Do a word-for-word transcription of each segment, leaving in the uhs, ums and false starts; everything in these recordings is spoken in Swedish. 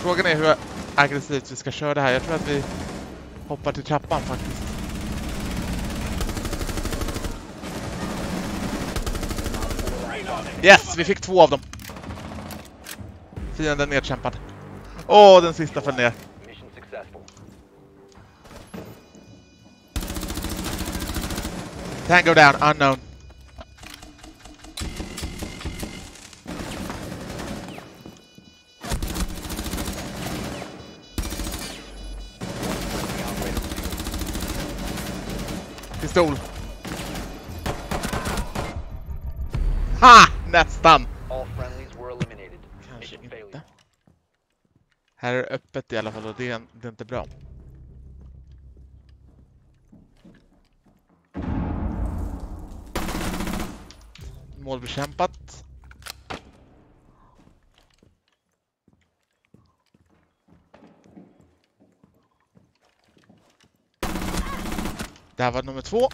Frågan är hur aggressivt vi ska köra det här. Jag tror att vi hoppar till trappan faktiskt. Yes, vi fick två av dem. Fienden nedkämpad. Åh, den sista föll ner. Tango down, unknown. Pistol. Ha! Nästan! Kanske inte. Här är det öppet i alla fall och det är, det är inte bra. Mål bekämpat. Det här var nummer två.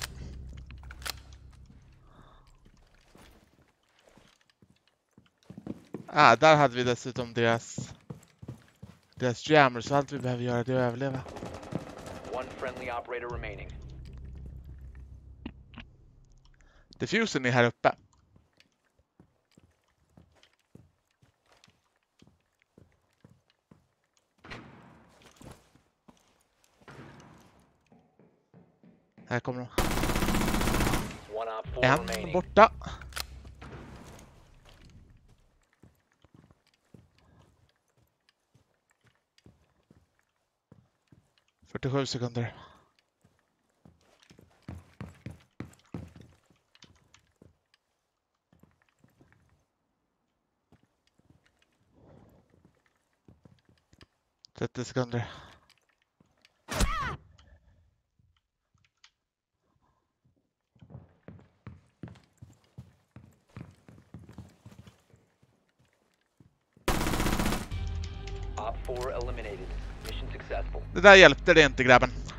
Ah, där hade vi dessutom deras deras jammer, så allt vi behöver göra det är att överleva. Diffusen är här uppe. Här kommer de. En borta. fyrtiosju sekunder. trettio sekunder. Det där hjälpte det inte, grabben.